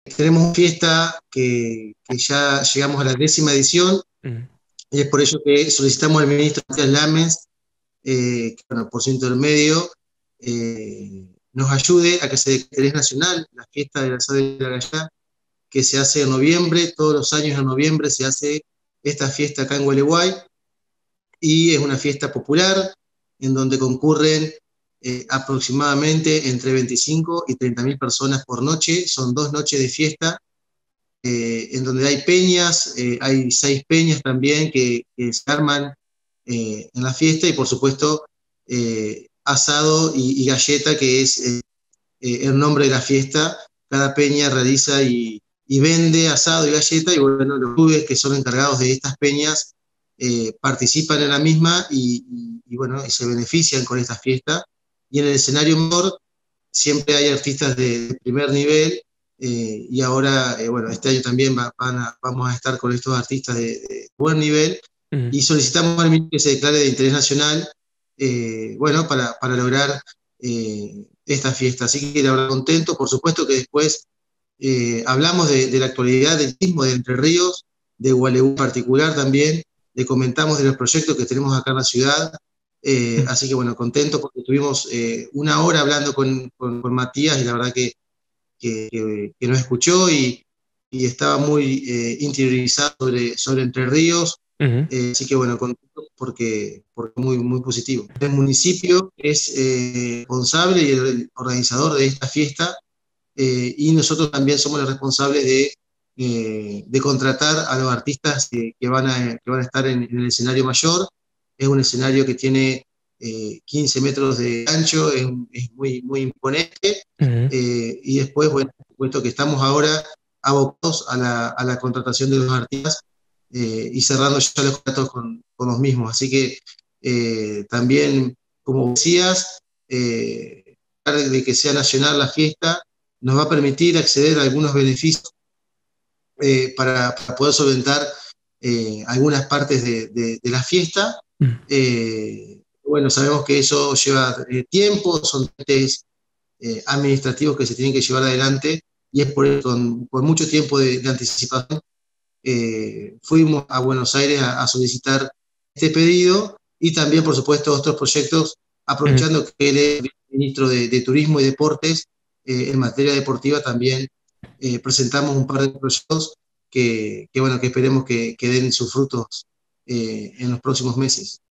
tenemos una fiesta que ya llegamos a la 10ª edición, y es por ello que solicitamos al ministro Matías Lames, que, bueno, por su intermedio, nos ayude a que se declare interés nacional la fiesta del asado y la gallina, que se hace en noviembre. Todos los años en noviembre se hace esta fiesta acá en Gualeguay, y es una fiesta popular en donde concurren aproximadamente entre 25 y 30.000 personas por noche. Son 2 noches de fiesta, en donde hay peñas, hay 6 peñas también que se arman en la fiesta, y por supuesto asado y galleta, que es el nombre de la fiesta. Cada peña realiza y vende asado y galleta, y bueno, los clubes que son encargados de estas peñas participan en la misma y bueno, y se benefician con esta fiesta. Y en el escenario menor siempre hay artistas de primer nivel, y ahora, bueno, este año también vamos a estar con estos artistas de buen nivel, y solicitamos al ministro que se declare de interés nacional, bueno, para lograr esta fiesta. Así que la verdad, contento. Por supuesto que después hablamos de la actualidad del mismo de Entre Ríos, de Gualeguay en particular también, le comentamos de los proyectos que tenemos acá en la ciudad. Así que bueno, contento porque estuvimos 1 hora hablando con Matías, y la verdad que nos escuchó y estaba muy interiorizado sobre Entre Ríos. Así que bueno, contento porque muy, muy positivo. El municipio es responsable y el organizador de esta fiesta, y nosotros también somos los responsables de contratar a los artistas que van a estar en el escenario mayor. Es un escenario que tiene 15 metros de ancho, es muy, muy imponente. Y después, bueno, por supuesto que estamos ahora abocados a la contratación de los artistas, y cerrando ya los contratos con los mismos. Así que también, como decías, de que sea nacional la fiesta, nos va a permitir acceder a algunos beneficios para poder solventar algunas partes de la fiesta. Bueno, sabemos que eso lleva tiempo, son test administrativos que se tienen que llevar adelante, y es por eso, con mucho tiempo de anticipación, fuimos a Buenos Aires a solicitar este pedido, y también, por supuesto, otros proyectos, aprovechando que él es ministro de Turismo y Deportes. En materia deportiva también presentamos un par de proyectos bueno, que esperemos que den sus frutos en los próximos meses.